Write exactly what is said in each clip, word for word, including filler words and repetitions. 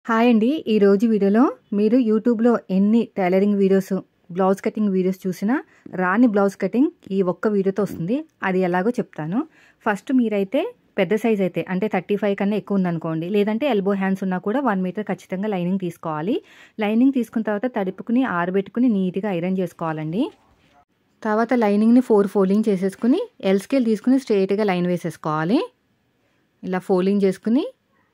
Hi అండి. ఈరోజు వీడియోలో మీరు యూట్యూబ్‌లో ఎన్ని tailoring videos, blouse cutting videos చూసినా రాని బ్లౌజ్ కటింగ్ ఈ ఒక్క వీడియోతో వస్తుంది. అది ఎలాగో చెప్తాను. ఫస్ట్ మీరైతే పెద్ద సైజ్ అయితే అంటే ముప్పై ఐదు కన్నా ఎక్కువ ఉందనుకోండి, లేదంటే ఎల్బో హ్యాండ్స్ ఉన్నా కూడా వన్ మీటర్ ఖచ్చితంగా లైనింగ్ తీసుకోవాలి. లైనింగ్ తీసుకున్న తర్వాత తడుపుకుని ఆరబెట్టుకుని నీట్‌గా ఐరన్ చేసుకోవాలండి. తర్వాత లైనింగ్‌ని ఫోర్ ఫోల్డింగ్ చేసేసుకుని ఎల్ స్కేల్ తీసుకుని స్ట్రెయిట్‌గా లైన్ వేసేసుకోవాలి. ఇలా ఫోల్డింగ్ చేసుకుని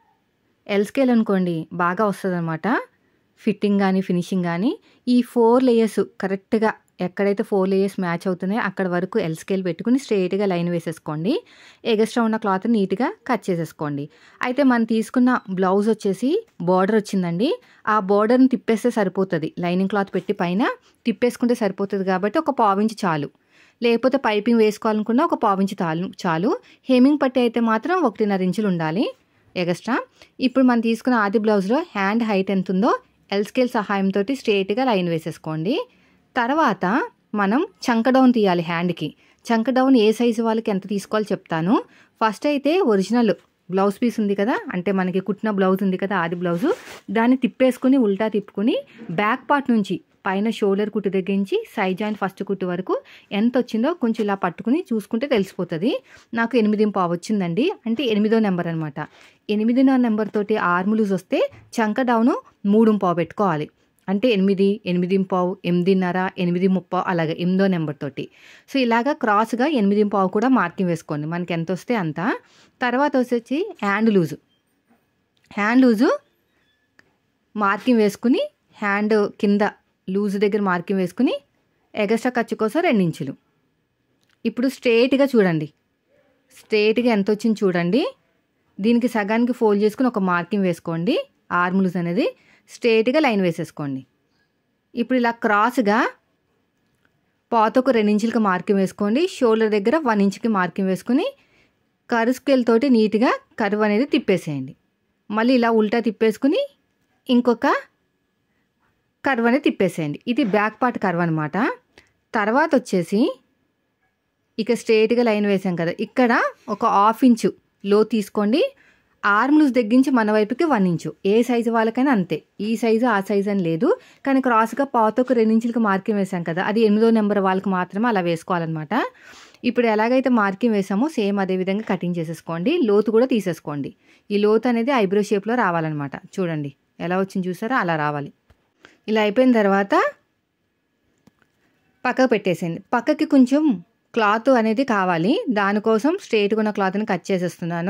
ఎల్ స్కేల్ అనుకోండి బాగా వస్తుందన్నమాట. ఫిట్టింగ్ కానీ ఫినిషింగ్ కానీ ఈ ఫోర్ లేయర్స్ కరెక్ట్గా ఎక్కడైతే ఫోర్ లేయర్స్ మ్యాచ్ అవుతున్నాయో అక్కడ వరకు ఎల్ స్కేల్ పెట్టుకుని స్ట్రెయిట్గా లైన్ వేసేసుకోండి. ఎగస్ట్రా ఉన్న క్లాత్ నీట్గా కట్ చేసేసుకోండి. అయితే మనం తీసుకున్న బ్లౌజ్ వచ్చేసి బార్డర్ వచ్చిందండి. ఆ బార్డర్ని తిప్పేస్తే సరిపోతుంది. లైనింగ్ క్లాత్ పెట్టి పైన తిప్పేసుకుంటే సరిపోతుంది కాబట్టి ఒక పావించి చాలు. లేకపోతే పైపింగ్ వేసుకోవాలనుకున్నా ఒక పావించి తాలు చాలు. హెమ్మింగ్ పట్టి అయితే మాత్రం ఒకటిన్నర ఇంచులు ఉండాలి ఎగస్ట్రా. ఇప్పుడు మనం తీసుకున్న ఆది బ్లౌజ్లో హ్యాండ్ హైట్ ఎంత ఉందో ఎల్ స్కేల్ సహాయంతో స్ట్రెయిట్గా లైన్ వేసేసుకోండి. తర్వాత మనం చంక డౌన్ తీయాలి. హ్యాండ్కి చంక డౌన్ ఏ సైజు వాళ్ళకి ఎంత తీసుకోవాలో చెప్తాను. ఫస్ట్ అయితే ఒరిజినల్ బ్లౌజ్ పీస్ ఉంది కదా, అంటే మనకి కుట్టిన బ్లౌజ్ ఉంది కదా ఆది బ్లౌజు, దాన్ని తిప్పేసుకుని ఉల్టా తిప్పుకుని బ్యాక్ పార్ట్ నుంచి పైన షోల్డర్ కుట్టు దగ్గర నుంచి సైడ్ జాయింట్ ఫస్ట్ కుట్టు వరకు ఎంత వచ్చిందో కొంచెం ఇలా పట్టుకుని చూసుకుంటే తెలిసిపోతుంది. నాకు ఎనిమిది పావు వచ్చిందండి, అంటే ఎనిమిదో నెంబర్ అనమాట. ఎనిమిదిన్నర నెంబర్ తోటి ఆర్మ్ లూజ్ వస్తే చంక డౌను మూడు పావు పెట్టుకోవాలి. అంటే ఎనిమిది ఎనిమిది పావు ఎనిమిదిన్నర ఎనిమిది ముప్పావు అలాగే ఎనిమిదో నెంబర్ తోటి. సో ఇలాగా క్రాస్గా ఎనిమిది పావు కూడా మార్కింగ్ వేసుకోండి మనకి ఎంత వస్తే అంత. తర్వాత వచ్చేసి hand loose hand loose marking వేసుకుని హ్యాండ్ కింద లూజ్ దగ్గర మార్కింగ్ వేసుకుని ఎగస్ట్రా ఖర్చు కోసం రెండు ఇంచులు. ఇప్పుడు స్ట్రెయిట్గా చూడండి, స్ట్రెయిట్గా ఎంత వచ్చింది చూడండి. దీనికి సగానికి ఫోల్డ్ చేసుకుని ఒక మార్కింగ్ వేసుకోండి. ఆర్మ్ లూజ్ అనేది స్ట్రెయిట్గా లైన్ వేసేసుకోండి. ఇప్పుడు ఇలా క్రాస్గా పాతకు రెండు ఇంచులకి మార్కింగ్ వేసుకోండి. షోల్డర్ దగ్గర వన్ ఇంచుకి మార్కింగ్ వేసుకుని కర్వ్ స్కేల్ తోటి నీట్గా కర్వ్ అనేది తిప్పేసేయండి. మళ్ళీ ఇలా ఉల్టా తిప్పేసుకుని ఇంకొక కర్వ్ అనేది తిప్పేసేయండి. ఇది బ్యాక్ పార్ట్ కర్వ్ అనమాట. తర్వాత వచ్చేసి ఇక స్ట్రెయిట్గా లైన్ వేసాం కదా, ఇక్కడ ఒక హాఫ్ ఇంచు లో తీసుకోండి. ఆర్మ్ లూజ్ దగ్గరించి మన వైపుకి వన్ ఇంచు. ఏ సైజు వాళ్ళకైనా అంతే, ఈ సైజు ఆ సైజు అని లేదు. కానీ క్రాస్గా పాతకు రెండు ఇంచులకి మార్కింగ్ వేసాం కదా, అది ఎనిమిదో నెంబర్ వాళ్ళకి మాత్రమే అలా వేసుకోవాలన్నమాట. ఇప్పుడు ఎలాగైతే మార్కింగ్ వేసామో సేమ్ అదే విధంగా కటింగ్ చేసేసుకోండి. లోతు కూడా తీసేసుకోండి. ఈ లోతు అనేది ఐబ్రో షేప్లో రావాలన్నమాట. చూడండి ఎలా వచ్చింది చూసారా, అలా రావాలి. ఇలా అయిపోయిన తర్వాత పక్కకు పెట్టేసేయండి. పక్కకి కొంచెం క్లాత్ అనేది కావాలి, దానికోసం స్ట్రెయిట్గా ఉన్న క్లాత్ని కట్ చేసేస్తున్నాను.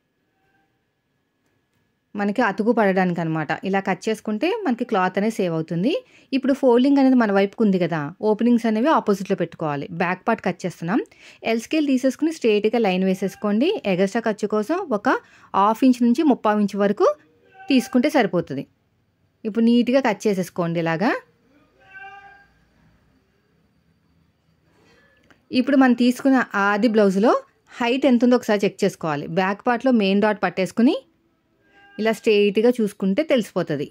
మనకి అతుకు పడడానికి అనమాట. ఇలా కట్ చేసుకుంటే మనకి క్లాత్ అనేది సేవ్ అవుతుంది. ఇప్పుడు ఫోల్డింగ్ అనేది మన వైపుకు ఉంది కదా, ఓపెనింగ్స్ అనేవి ఆపోజిట్లో పెట్టుకోవాలి. బ్యాక్ పార్ట్ కట్ చేస్తున్నాం. ఎల్ స్కేల్ తీసేసుకుని స్ట్రెయిట్గా లైన్ వేసేసుకోండి. ఎగస్ట్రా ఖర్చు కోసం ఒక హాఫ్ ఇంచ్ నుంచి ముప్పావు ఇంచ్ వరకు తీసుకుంటే సరిపోతుంది. ఇప్పుడు నీట్గా కట్ చేసేసుకోండి ఇలాగా. ఇప్పుడు మనం తీసుకున్న ఆది బ్లౌజ్లో హైట్ ఎంత ఉందో ఒకసారి చెక్ చేసుకోవాలి. బ్యాక్ పార్ట్లో మెయిన్ డాట్ పట్టేసుకుని ఇలా స్ట్రెయిట్గా చూసుకుంటే తెలిసిపోతుంది.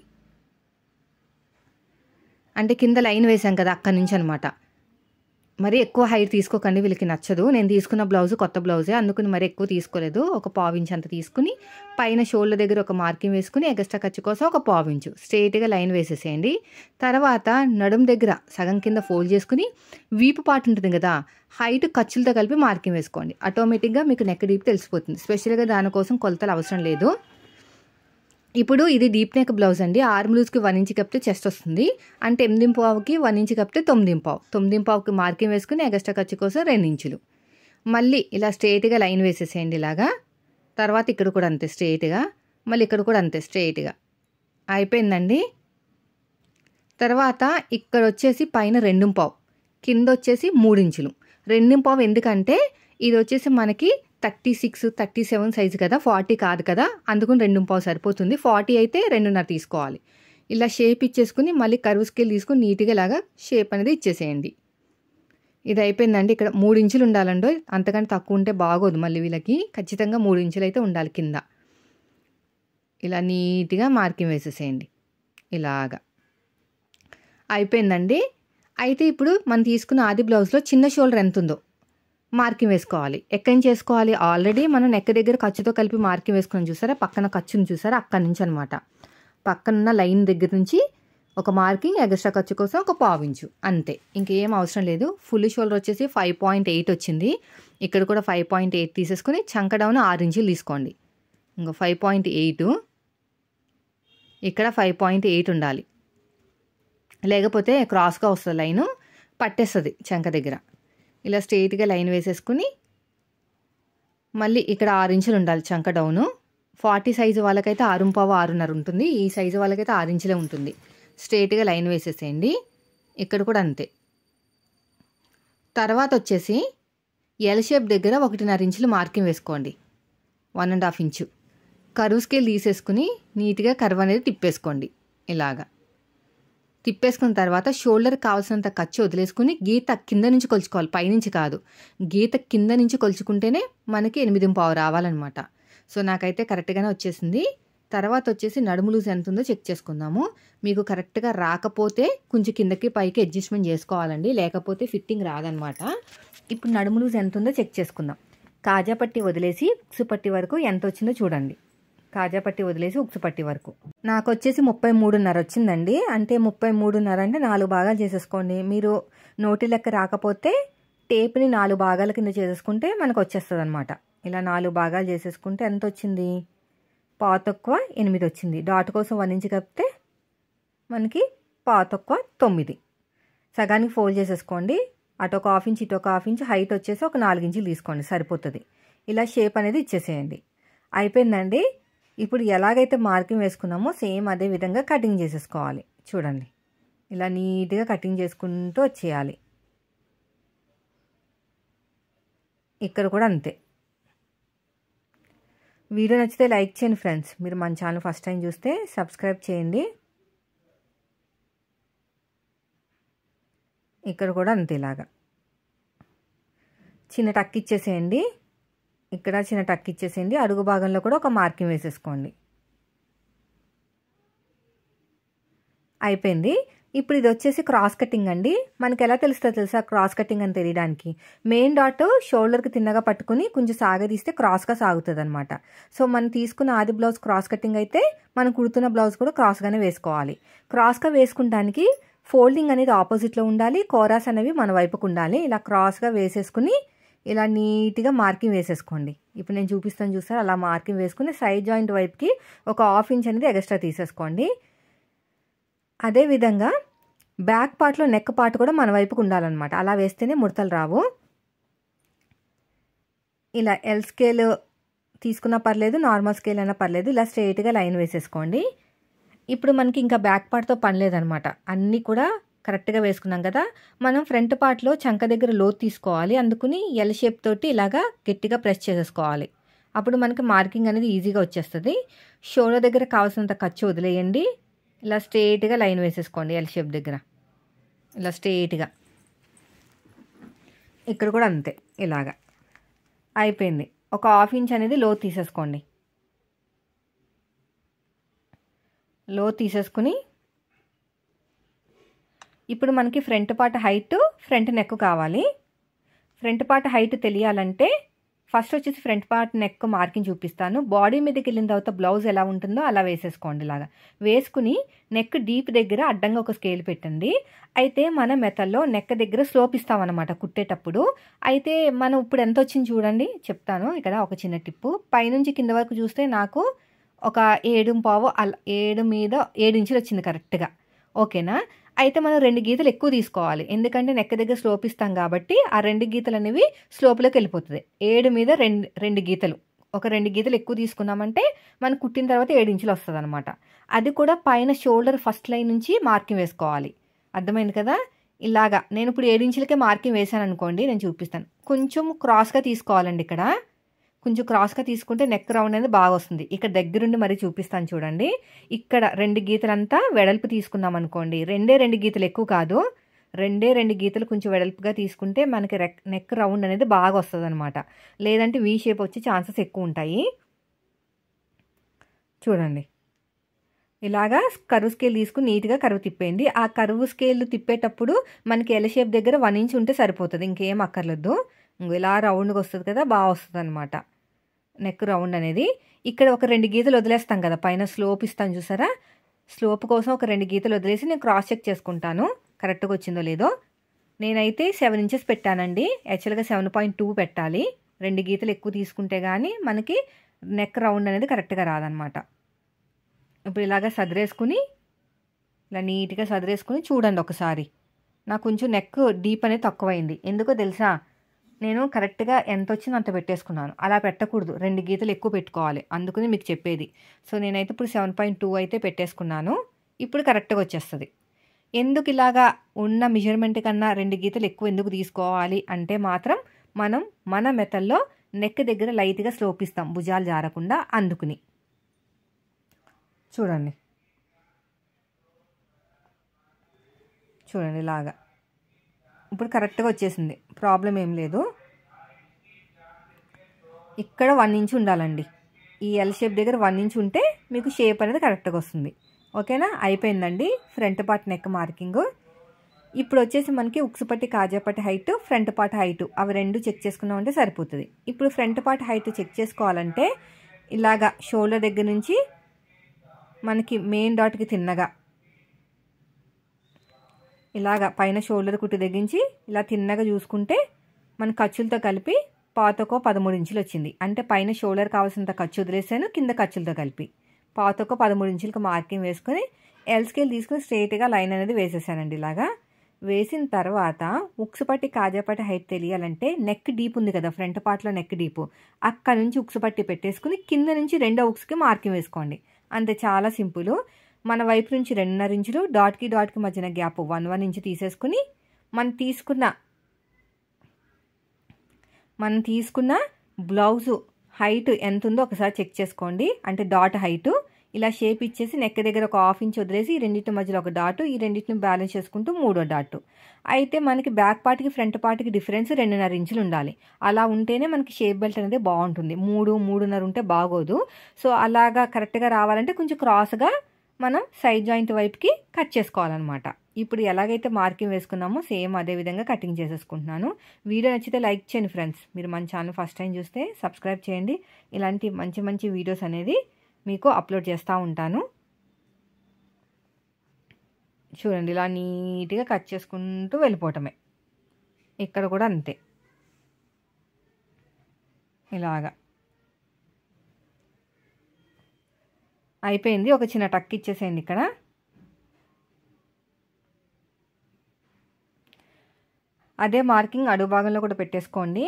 అంటే కింద లైన్ వేసాం కదా అక్కడి నుంచి అనమాట. మరి ఎక్కువ హైట్ తీసుకోకండి, వీళ్ళకి నచ్చదు. నేను తీసుకున్న బ్లౌజ్ కొత్త బ్లౌజే, అందుకని మరి ఎక్కువ తీసుకోలేదు. ఒక పావు ఇంచ్ అంత తీసుకుని పైన షోల్డర్ దగ్గర ఒక మార్కింగ్ వేసుకుని ఎగస్ట్రా ఖర్చు కోసం ఒక పావు ఇంచు స్ట్రెయిట్గా లైన్ వేసేసేయండి. తర్వాత నడుము దగ్గర సగం కింద ఫోల్డ్ చేసుకుని వీపు పార్ట్ ఉంటుంది కదా, హైట్ ఖర్చులతో కలిపి మార్కింగ్ వేసుకోండి. ఆటోమేటిక్గా మీకు నెక్ డీప్ తెలిసిపోతుంది. స్పెషల్గా దానికోసం కొలతలు అవసరం లేదు. ఇప్పుడు ఇది డీప్ నెక్ బ్లౌజ్ అండి. ఆర్మ్ లూజ్కి వన్ ఇంచ్ కప్పితే చెస్ట్ వస్తుంది. అంటే ఎనిమిది పావుకి వన్ ఇంచ్ కప్పితే తొమ్మిది పావు. తొమ్మిది పావుకి మార్కింగ్ వేసుకుని ఎగస్ట్రా ఖర్చు కోసం రెండు ఇంచులు. మళ్ళీ ఇలా స్ట్రెయిట్గా లైన్ వేసేసేయండి ఇలాగా. తర్వాత ఇక్కడ కూడా అంతే స్ట్రెయిట్గా, మళ్ళీ ఇక్కడ కూడా అంతే స్ట్రెయిట్గా అయిపోయిందండి. తర్వాత ఇక్కడ వచ్చేసి పైన రెండు పావు, కింద వచ్చేసి మూడు ఇంచులు. రెండు పావు ఎందుకంటే ఇది వచ్చేసి మనకి thirty six thirty seven size కదా, ఫార్టీ కాదు కదా, అందుకని రెండు పావు సరిపోతుంది. ఫార్టీ అయితే రెండున్నర తీసుకోవాలి. ఇలా షేప్ ఇచ్చేసుకుని మళ్ళీ కర్వ్ స్కేల్ తీసుకుని నీట్గా ఇలాగా షేప్ అనేది ఇచ్చేసేయండి. ఇది అయిపోయిందండి. ఇక్కడ మూడు ఇంచులు ఉండాలండి, అంతకంటే తక్కువ ఉంటే బాగోదు. మళ్ళీ వీళ్ళకి ఖచ్చితంగా మూడు ఇంచులు అయితే ఉండాలి కింద. ఇలా నీట్గా మార్కింగ్ వేసేసేయండి ఇలాగా. అయిపోయిందండి. అయితే ఇప్పుడు మనం తీసుకున్న ఆది బ్లౌజ్లో చిన్న షోల్డర్ ఎంత ఉందో మార్కింగ్ వేసుకోవాలి. ఎక్కడి నుంచి వేసుకోవాలి, ఆల్రెడీ మనం నెక్ దగ్గర ఖర్చుతో కలిపి మార్కింగ్ వేసుకుని చూసారా, పక్కన ఖర్చుని చూసారా, అక్కడి నుంచి అనమాట. పక్కనున్న లైన్ దగ్గర నుంచి ఒక మార్కింగ్ ఎక్స్ట్రా ఖర్చు కోసం ఒక పావించు అంతే, ఇంకేం అవసరం లేదు. ఫుల్ షోల్డర్ వచ్చేసి ఫైవ్ పాయింట్ ఎయిట్ వచ్చింది. ఇక్కడ కూడా ఫైవ్ పాయింట్ ఎయిట్ తీసేసుకుని చంక డౌన్ ఆరు ఇంచులు తీసుకోండి. ఇంకో ఫైవ్ పాయింట్ ఎయిట్, ఇక్కడ ఫైవ్ పాయింట్ ఎయిట్ ఉండాలి, లేకపోతే క్రాస్గా వస్తుంది లైను, పట్టేస్తుంది చంక దగ్గర. ఇలా స్ట్రెయిట్గా లైన్ వేసేసుకుని మళ్ళీ ఇక్కడ ఆరు ఇంచులు ఉండాలి చంక డౌను. ఫార్టీ సైజు వాళ్ళకైతే ఆరు పావు ఆరున్నర ఉంటుంది, ఈ సైజు వాళ్ళకైతే ఆరు ఇంచులే ఉంటుంది. స్ట్రెయిట్గా లైన్ వేసేసేయండి. ఇక్కడ కూడా అంతే. తర్వాత వచ్చేసి ఎల్ షేప్ దగ్గర ఒకటిన్నర ఇంచులు మార్కింగ్ వేసుకోండి, one and half inch. Curve scale తీసేసుకుని నీట్గా కర్వ్ అనేది తిప్పేసుకోండి. ఇలాగా తిప్పేసుకున్న తర్వాత షోల్డర్ కావాల్సినంత ఖర్చు వదిలేసుకుని గీత కింద నుంచి కొలుచుకోవాలి, పైనుంచి కాదు. గీత కింద నుంచి కొలుచుకుంటేనే మనకి ఎనిమిది పావు రావాలన్నమాట. సో నాకైతే కరెక్ట్గానే వచ్చేసింది. తర్వాత వచ్చేసి నడుము లూజ్ ఎంత ఉందో చెక్ చేసుకుందాము. మీకు కరెక్ట్గా రాకపోతే కొంచెం కిందకి పైకి అడ్జస్ట్మెంట్ చేసుకోవాలండి, లేకపోతే ఫిట్టింగ్ రాదనమాట. ఇప్పుడు నడుము లూజ్ ఎంత ఉందో చెక్ చేసుకుందాం. కాజా పట్టి వదిలేసి ఉక్సు పట్టి వరకు ఎంత వచ్చిందో చూడండి. కాజా పట్టి వదిలేసి ఉక్సు పట్టి వరకు నాకు వచ్చేసి ముప్పై మూడున్నర వచ్చిందండి. అంటే ముప్పై మూడున్నర అంటే నాలుగు భాగాలు చేసేసుకోండి. మీరు నోటి లెక్క రాకపోతే టేప్ని నాలుగు భాగాల కింద చేసేసుకుంటే మనకు వచ్చేస్తుంది అనమాట. ఇలా నాలుగు భాగాలు చేసేసుకుంటే ఎంత వచ్చింది, పావు తక్కువ ఎనిమిది వచ్చింది. డాట్ కోసం వన్ ఇంచ్ కలిపితే మనకి పావు తక్కువ తొమ్మిది. సగానికి ఫోల్డ్ చేసేసుకోండి. అటు ఒక హాఫ్ ఇంచ్ ఇటు ఒక హాఫ్ ఇంచ్ హైట్ వచ్చేసి ఒక నాలుగు ఇంచులు తీసుకోండి, సరిపోతుంది. ఇలా షేప్ అనేది ఇచ్చేసేయండి. అయిపోయిందండి. ఇప్పుడు ఎలాగైతే మార్కింగ్ వేసుకున్నామో సేమ్ అదే విధంగా కటింగ్ చేసేసుకోవాలి. చూడండి, ఇలా నీట్గా కటింగ్ చేసుకుంటూ వచ్చేయాలి. ఇక్కడ కూడా అంతే. వీడియో నచ్చితే లైక్ చేయండి ఫ్రెండ్స్. మీరు మన ఛానల్ ఫస్ట్ టైం చూస్తే సబ్స్క్రైబ్ చేయండి. ఇక్కడ కూడా అంతే. ఇలాగా చిన్న టక్ ఇచ్చేసేయండి. ఇక్కడ చిన్న టక్ ఇచ్చేసేయండి. అడుగు భాగంలో కూడా ఒక మార్కింగ్ వేసేసుకోండి. అయిపోయింది. ఇప్పుడు ఇది వచ్చేసి క్రాస్ కటింగ్ అండి. మనకి ఎలా తెలుస్తుందో తెలుసా క్రాస్ కటింగ్ అని తెలియడానికి? మెయిన్ డాట్ షోల్డర్కి తిన్నగా పట్టుకుని కొంచెం సాగదీస్తే క్రాస్గా సాగుతుంది అనమాట. సో మనం తీసుకున్న ఆది బ్లౌజ్ క్రాస్ కటింగ్ అయితే మనం కుడుతున్న బ్లౌజ్ కూడా క్రాస్గానే వేసుకోవాలి. క్రాస్గా వేసుకుంటానికి ఫోల్డింగ్ అనేది ఆపోజిట్లో ఉండాలి, కోరాస్ అనేవి మన వైపుకు ఉండాలి. ఇలా క్రాస్గా వేసేసుకుని ఇలా నీట్గా మార్కింగ్ వేసేసుకోండి. ఇప్పుడు నేను చూపిస్తాను చూసారు, అలా మార్కింగ్ వేసుకుని సైడ్ జాయింట్ వైపుకి ఒక హాఫ్ ఇంచ్ అనేది ఎక్స్ట్రా తీసేసుకోండి. అదేవిధంగా బ్యాక్ పార్ట్లో నెక్ పార్ట్ కూడా మన వైపుకు ఉండాలన్నమాట. అలా వేస్తేనే ముడతలు రావు. ఇలా ఎల్ స్కేల్ తీసుకున్నా పర్లేదు, నార్మల్ స్కేల్ అయినా పర్లేదు. ఇలా స్ట్రైట్గా లైన్ వేసేసుకోండి. ఇప్పుడు మనకి ఇంకా బ్యాక్ పార్ట్తో పని లేదనమాట. అన్నీ కూడా కరెక్ట్గా వేసుకున్నాం కదా. మనం ఫ్రంట్ పార్ట్లో చంక దగ్గర లోతు తీసుకోవాలి. అందుకుని ఎల్ షేప్ తోటి ఇలాగా గట్టిగా ప్రెస్ చేసేసుకోవాలి. అప్పుడు మనకి మార్కింగ్ అనేది ఈజీగా వచ్చేస్తుంది. షోల్డర్ దగ్గర కావాల్సినంత ఖర్చు వదిలేయండి. ఇలా స్ట్రైట్గా లైన్ వేసేసుకోండి ఎల్ షేప్ దగ్గర, ఇలా స్ట్రైట్గా. ఇక్కడ కూడా అంతే. ఇలాగా అయిపోయింది. ఒక హాఫ్ ఇంచ్ అనేది లోతు తీసేసుకోండి. లోతు తీసేసుకుని ఇప్పుడు మనకి front part height, front neck కావాలి. ఫ్రంట్ పార్ట్ హైట్ తెలియాలంటే ఫస్ట్ వచ్చేసి ఫ్రంట్ పార్ట్ నెక్ మార్కింగ్ చూపిస్తాను. బాడీ మీదకి వెళ్ళిన తర్వాత బ్లౌజ్ ఎలా ఉంటుందో అలా వేసేసుకోండి. ఇలాగా వేసుకుని నెక్ డీప్ దగ్గర అడ్డంగా ఒక స్కేల్ పెట్టండి. అయితే మన మెథడ్లో నెక్ దగ్గర స్లోప్ ఇస్తామన్నమాట కుట్టేటప్పుడు. అయితే మనం ఇప్పుడు ఎంత వచ్చింది చూడండి, చెప్తాను. ఇక్కడ ఒక చిన్న టిప్పు. పైనుంచి కింద వరకు చూస్తే నాకు ఒక ఏడు పావు అలా ఏడు మీద ఏడు ఇంచులు వచ్చింది కరెక్ట్గా. ఓకేనా? అయితే మనం రెండు గీతలు ఎక్కువ తీసుకోవాలి, ఎందుకంటే నెక్ దగ్గర స్లోప్ ఇస్తాం కాబట్టి ఆ రెండు గీతలు అనేవి స్లోప్లోకి వెళ్ళిపోతుంది. ఏడు మీద రెండు రెండు గీతలు ఒక రెండు గీతలు ఎక్కువ తీసుకున్నామంటే మనం కుట్టిన తర్వాత ఏడు ఇంచులు వస్తుంది అనమాట. అది కూడా పైన షోల్డర్ ఫస్ట్ లైన్ నుంచి మార్కింగ్ వేసుకోవాలి. అర్థమైంది కదా? ఇలాగా నేను ఇప్పుడు ఏడు ఇంచులకే మార్కింగ్ వేసాను అనుకోండి, నేను చూపిస్తాను. కొంచెం క్రాస్గా తీసుకోవాలండి. ఇక్కడ కొంచెం క్రాస్గా తీసుకుంటే నెక్ రౌండ్ అనేది బాగా వస్తుంది. ఇక్కడ దగ్గరుండి మరీ చూపిస్తాను చూడండి. ఇక్కడ రెండు గీతలంతా వెడల్పు తీసుకున్నాం అనుకోండి, రెండే రెండు గీతలు ఎక్కువ కాదు, రెండే రెండు గీతలు కొంచెం వెడల్పుగా తీసుకుంటే మనకి నెక్ రౌండ్ అనేది బాగా వస్తుంది అనమాట. లేదంటే వీ షేప్ వచ్చే ఛాన్సెస్ ఎక్కువ ఉంటాయి. చూడండి, ఇలాగా కరువు స్కేల్ తీసుకుని నీట్గా కరువు తిప్పేయండి. ఆ కరువు స్కేల్ తిప్పేటప్పుడు మనకి ఎల్ షేప్ దగ్గర వన్ ఇంచ్ ఉంటే సరిపోతుంది, ఇంకేం అక్కర్లేదు. ఇలా రౌండ్గా వస్తుంది కదా, బాగా వస్తుంది అనమాట నెక్ రౌండ్ అనేది. ఇక్కడ ఒక రెండు గీతలు వదిలేస్తాం కదా, పైన స్లోప్ ఇస్తాం చూసారా, స్లోప్ కోసం ఒక రెండు గీతలు వదిలేసి నేను క్రాస్ చెక్ చేసుకుంటాను కరెక్ట్గా వచ్చిందో లేదో. నేనైతే సెవెన్ ఇంచెస్ పెట్టానండి. యాక్చువల్గా సెవెన్ పాయింట్ టూ పెట్టాలి. రెండు గీతలు ఎక్కువ తీసుకుంటే కానీ మనకి నెక్ రౌండ్ అనేది కరెక్ట్గా రాదనమాట. ఇప్పుడు ఇలాగ సదిరేసుకుని ఇలా నీట్గా సదిరేసుకుని చూడండి ఒకసారి. నాకు కొంచెం నెక్ డీప్ అనేది తక్కువైంది. ఎందుకో తెలుసా, నేను కరెక్ట్గా ఎంత వచ్చిందో అంత పెట్టేసుకున్నాను. అలా పెట్టకూడదు, రెండు గీతలు ఎక్కువ పెట్టుకోవాలి. అందుకని మీకు చెప్పేది. సో నేనైతే ఇప్పుడు సెవెన్ పాయింట్ టూ అయితే పెట్టేసుకున్నాను. ఇప్పుడు కరెక్ట్గా వచ్చేస్తుంది. ఎందుకు ఇలాగా ఉన్న మెజర్మెంట్ కన్నా రెండు గీతలు ఎక్కువ ఎందుకు తీసుకోవాలి అంటే మాత్రం మనం మన మెథడ్లో నెక్ దగ్గర లైట్గా స్లోప్ ఇస్తాం భుజాలు జారకుండా. అందుకుని చూడండి చూడండి ఇలాగా ఇప్పుడు కరెక్ట్గా వచ్చేసింది. ప్రాబ్లం ఏం లేదు. ఇక్కడ వన్ ఇంచ్ ఉండాలండి. ఈ ఎల్ షేప్ దగ్గర వన్ ఇంచ్ ఉంటే మీకు షేప్ అనేది కరెక్ట్గా వస్తుంది. ఓకేనా, అయిపోయిందండి ఫ్రంట్ పార్ట్ నెక్ మార్కింగ్. ఇప్పుడు వచ్చేసి మనకి ఉక్సుపట్టి కాజాపట్టి హైట్, ఫ్రంట్ పార్ట్ హైట్ అవి రెండు చెక్ చేసుకున్నామంటే సరిపోతుంది. ఇప్పుడు ఫ్రంట్ పార్ట్ హైట్ చెక్ చేసుకోవాలంటే ఇలాగా షోల్డర్ దగ్గర నుంచి మనకి మెయిన్ డాట్కి తిన్నగా ఇలాగా పైన షోల్డర్ కుట్టు తెగించి ఇలా తిన్నగా చూసుకుంటే మన ఖర్చులతో కలిపి పాతకో పదమూడు ఇంచులు వచ్చింది. అంటే పైన షోల్డర్ కావాల్సినంత ఖర్చు వదిలేసాను, కింద ఖర్చులతో కలిపి పాతకో పదమూడు ఇంచులకు మార్కింగ్ వేసుకొని ఎల్ స్కేల్ తీసుకుని స్ట్రైట్గా లైన్ అనేది వేసేసానండి. ఇలాగా వేసిన తర్వాత ఉక్సుపట్టి కాజాపట్టి హైట్ తెలియాలంటే నెక్ డీప్ ఉంది కదా ఫ్రంట్ పార్ట్లో, నెక్ డీప్ అక్కడ నుంచి ఉక్సుపట్టి పెట్టేసుకుని కింద నుంచి రెండో ఉక్స్కి మార్కింగ్ వేసుకోండి. అంతే, చాలా సింపుల్. మన వైపు నుంచి రెండున్నర ఇంచులు, డాట్కి డాట్కి మధ్యన గ్యాప్ వన్ వన్ ఇంచు తీసేసుకుని మనం తీసుకున్న మనం తీసుకున్న బ్లౌజు హైట్ ఎంత ఉందో ఒకసారి చెక్ చేసుకోండి. అంటే డాట్ హైటు ఇలా షేప్ ఇచ్చేసి నెక్ దగ్గర ఒక హాఫ్ ఇంచ్ వదిలేసి ఈ రెండింటి మధ్యలో ఒక డాటు, ఈ రెండింటిని బ్యాలెన్స్ చేసుకుంటూ మూడో డాటు. అయితే మనకి బ్యాక్ పార్ట్కి ఫ్రంట్ పార్ట్కి డిఫరెన్స్ రెండున్నర ఇంచులు ఉండాలి. అలా ఉంటేనే మనకి షేప్ బెల్ట్ అనేది బాగుంటుంది. మూడు మూడున్నర ఉంటే బాగోదు. సో అలాగా కరెక్ట్గా రావాలంటే కొంచెం క్రాస్గా మనం సైడ్ జాయింట్ వైపుకి కట్ చేసుకోవాలన్నమాట. ఇప్పుడు ఎలాగైతే మార్కింగ్ వేసుకున్నామో సేమ్ అదే విధంగా కటింగ్ చేసేసుకుంటున్నాను. వీడియో నచ్చితే లైక్ చేయండి ఫ్రెండ్స్. మీరు మన ఛానల్ ఫస్ట్ టైం చూస్తే సబ్స్క్రైబ్ చేయండి. ఇలాంటి మంచి మంచి వీడియోస్ అనేది మీకు అప్లోడ్ చేస్తూ ఉంటాను. చూడండి ఇలా నీట్గా కట్ చేసుకుంటూ వెళ్ళిపోవటమే. ఇక్కడ కూడా అంతే, ఇలాగా అయిపోయింది. ఒక చిన్న టక్ ఇచ్చేసేయండి ఇక్కడ. అదే మార్కింగ్ అడుగు భాగంలో కూడా పెట్టేసుకోండి.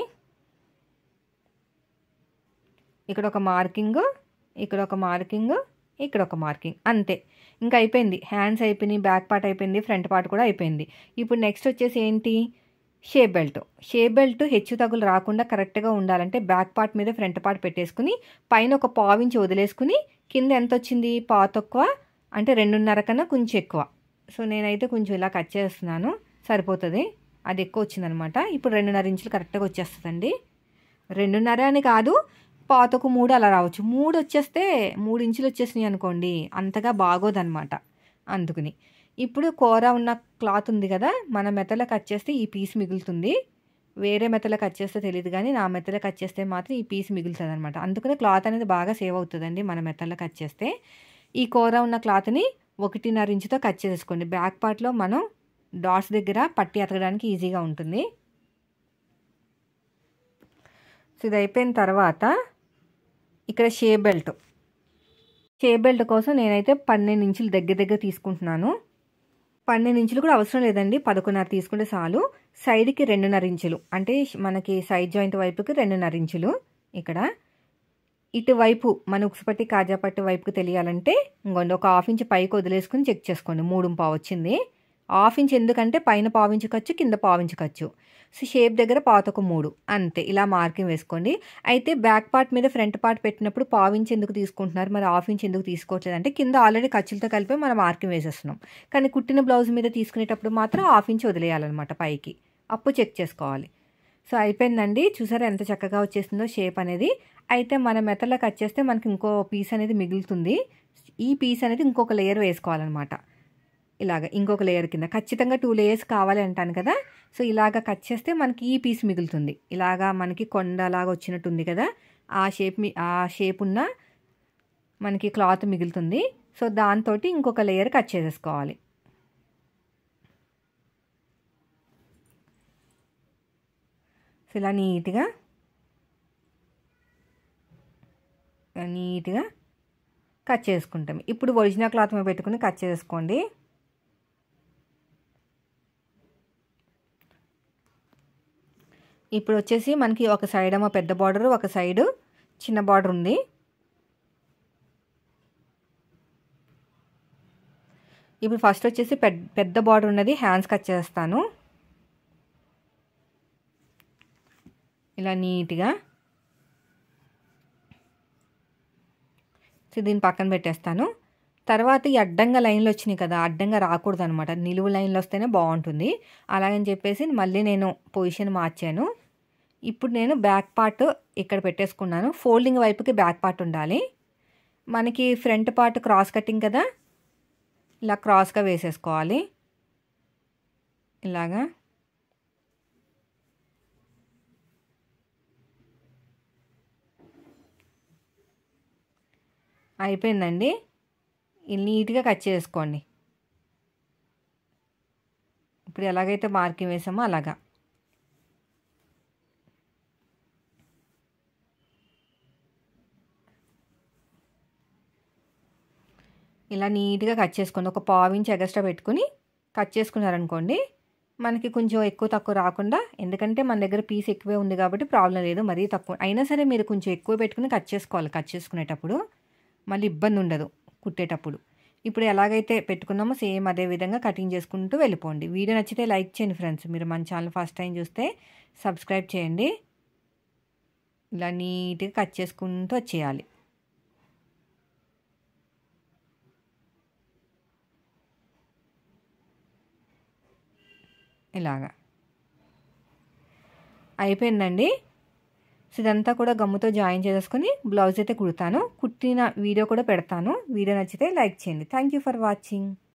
ఇక్కడ ఒక మార్కింగ్, ఇక్కడ ఒక మార్కింగ్, ఇక్కడ ఒక మార్కింగ్, అంతే. ఇంకా అయిపోయింది. హ్యాండ్స్ అయిపోయినాయి, బ్యాక్ పార్ట్ అయిపోయింది, ఫ్రంట్ పార్ట్ కూడా అయిపోయింది. ఇప్పుడు నెక్స్ట్ వచ్చేసి ఏంటి, షేప్ బెల్ట్. షేప్ బెల్ట్ హెచ్చు తగులు రాకుండా కరెక్ట్గా ఉండాలంటే బ్యాక్ పార్ట్ మీద ఫ్రంట్ పార్ట్ పెట్టేసుకుని పైన ఒక పావించి వదిలేసుకుని కింద ఎంత వచ్చింది, పావు తక్కువ అంటే రెండున్నర కన్నా కొంచెం ఎక్కువ. సో నేనైతే కొంచెం ఇలా కట్ చేస్తున్నాను, సరిపోతుంది. అది ఎక్కువ వచ్చిందనమాట. ఇప్పుడు రెండున్నర ఇంచులు కరెక్ట్గా వచ్చేస్తుందండి. రెండున్నర అని కాదు, పాతకు మూడు అలా రావచ్చు. మూడు వచ్చేస్తే మూడు ఇంచులు వచ్చేసినాయి అనుకోండి, అంతగా బాగోదన్నమాట. అందుకుని ఇప్పుడు కూర ఉన్న క్లాత్ ఉంది కదా, మన మెత్తలో కట్ చేస్తే ఈ పీస్ మిగులుతుంది. వేరే మెత్తలో కట్ చేస్తే తెలియదు కానీ నా మెత్తలో కట్ చేస్తే మాత్రం ఈ పీస్ మిగులుతుంది అనమాట. అందుకని క్లాత్ అనేది బాగా సేవ్ అవుతుందండి మన మెత్తలో కట్ చేస్తే. ఈ కూర ఉన్న క్లాత్ని ఒకటిన్నర ఇంచుతో కట్ చేసేసుకోండి. బ్యాక్ పార్ట్లో మనం డాట్స్ దగ్గర పట్టి అతకడానికి ఈజీగా ఉంటుంది. సో ఇది అయిపోయిన తర్వాత ఇక్కడ షేప్ బెల్ట్. షేప్ బెల్ట్ కోసం నేనైతే పన్నెండు ఇంచులు దగ్గర దగ్గర తీసుకుంటున్నాను. పన్నెండు ఇంచులు కూడా అవసరం లేదండి, పదకొండున్నర తీసుకుంటే చాలు. సైడ్కి రెండున్నర ఇంచులు అంటే మనకి సైడ్ జాయింట్ వైపుకి రెండున్నర ఇంచులు. ఇక్కడ ఇటువైపు మన ఉక్సుపట్టి కాజాపట్టి వైపుకి తెలియాలంటే ఇంకొండి ఒక హాఫ్ ఇంచ్ పైకి వదిలేసుకుని చెక్ చేసుకోండి. మూడు పావు వచ్చింది. హాఫ్ ఇంచ్ ఎందుకంటే పైన పావించు ఖర్చు, కింద పావించు ఖర్చు. సో షేప్ దగ్గర పాతకు మూడు, అంతే. ఇలా మార్కింగ్ వేసుకోండి. అయితే బ్యాక్ పార్ట్ మీద ఫ్రంట్ పార్ట్ పెట్టినప్పుడు పావించి ఎందుకు తీసుకుంటున్నారు, మరి హాఫ్ ఇంచ్ ఎందుకు తీసుకోవట్లేదు అంటే కింద ఆల్రెడీ ఖర్చులతో కలిపి మనం మార్కింగ్ వేసేస్తున్నాం. కానీ కుట్టిన బ్లౌజ్ మీద తీసుకునేటప్పుడు మాత్రం హాఫ్ ఇంచ్ వదిలేయాలన్నమాట పైకి, అప్పుడు చెక్ చేసుకోవాలి. సో అయిపోయిందండి. చూసారా ఎంత చక్కగా వచ్చేసిందో షేప్ అనేది. అయితే మన మెథడ్లో కట్ చేస్తే మనకి ఇంకో పీస్ అనేది మిగులుతుంది. ఈ పీస్ అనేది ఇంకొక లేయర్ వేసుకోవాలన్నమాట. ఇలాగ ఇంకొక లేయర్ కింద ఖచ్చితంగా టూ లేయర్స్ కావాలి అంటాను కదా. సో ఇలాగ కట్ చేస్తే మనకి ఈ పీస్ మిగులుతుంది. ఇలాగా మనకి కొండలాగా వచ్చినట్టు ఉంది కదా, ఆ షేప్ ఆ షేప్ ఉన్న మనకి క్లాత్ మిగులుతుంది. సో దాంతో ఇంకొక లేయర్ కట్ చేసేసుకోవాలి. సో ఇలా నీట్గా నీట్గా కట్ చేసుకుంటాం. ఇప్పుడు ఒరిజినల్ క్లాత్ మీద పెట్టుకుని కట్ చేసుకోండి. ఇప్పుడు వచ్చేసి మనకి ఒక సైడ్ ఏమో పెద్ద బార్డర్, ఒక సైడు చిన్న బార్డర్ ఉంది. ఇప్పుడు ఫస్ట్ వచ్చేసి పెద్ద పెద్ద బార్డర్ ఉన్నది హ్యాండ్స్ కట్ చేస్తాను. ఇలా నీట్గా సో దీన్ని పక్కన పెట్టేస్తాను. తర్వాత ఈ అడ్డంగా లైన్లు వచ్చినాయి కదా, అడ్డంగా రాకూడదు అనమాట, నిలువు లైన్లు వస్తేనే బాగుంటుంది. అలాగని చెప్పేసి మళ్ళీ నేను పొజిషన్ మార్చాను. ఇప్పుడు నేను బ్యాక్ పార్ట్ ఇక్కడ పెట్టేసుకున్నాను. ఫోల్డింగ్ వైపుకి బ్యాక్ పార్ట్ ఉండాలి. మనకి ఫ్రంట్ పార్ట్ క్రాస్ కటింగ్ కదా, ఇలా క్రాస్గా వేసేసుకోవాలి. ఇలాగా అయిపోయిందండి. నీట్గా కట్ చేసుకోండి. ఇప్పుడు ఎలాగైతే మార్కింగ్ వేసామో అలాగా ఇలా నీట్గా కట్ చేసుకోండి. ఒక పావు ఇంచ్ ఎగస్ట్రా పెట్టుకుని కట్ చేసుకున్నారనుకోండి, మనకి కొంచెం ఎక్కువ తక్కువ రాకుండా, ఎందుకంటే మన దగ్గర పీస్ ఎక్కువే ఉంది కాబట్టి ప్రాబ్లం లేదు. మరీ తక్కువ అయినా సరే మీరు కొంచెం ఎక్కువ పెట్టుకుని కట్ చేసుకోవాలి. కట్ చేసుకునేటప్పుడు మళ్ళీ ఇబ్బంది ఉండదు కుట్టేటప్పుడు. ఇప్పుడు ఎలాగైతే పెట్టుకున్నామో సేమ్ అదే విధంగా కటింగ్ చేసుకుంటూ వెళ్ళిపోండి. వీడియో నచ్చితే లైక్ చేయండి ఫ్రెండ్స్. మీరు మన ఛానల్ ఫస్ట్ టైం చూస్తే సబ్స్క్రైబ్ చేయండి. ఇలా నీట్గా కట్ చేసుకుంటూ వచ్చేయాలి. ఇలాగా అయిపోయిందండి. సో ఇదంతా కూడా గమ్ముతో జాయిన్ చేసుకొని బ్లౌజ్ అయితే కుడతాను. కుట్టిన వీడియో కూడా పెడతాను. వీడియో నచ్చితే లైక్ చేయండి. Thank you for watching.